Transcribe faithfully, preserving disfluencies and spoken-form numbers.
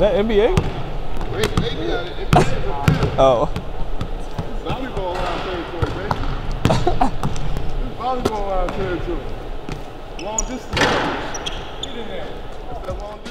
that N B A? Wait, they got it. N B A is a field. Oh. Volleyball line territory, baby. This volleyball line territory. Long distance. Get in there. That's that long distance.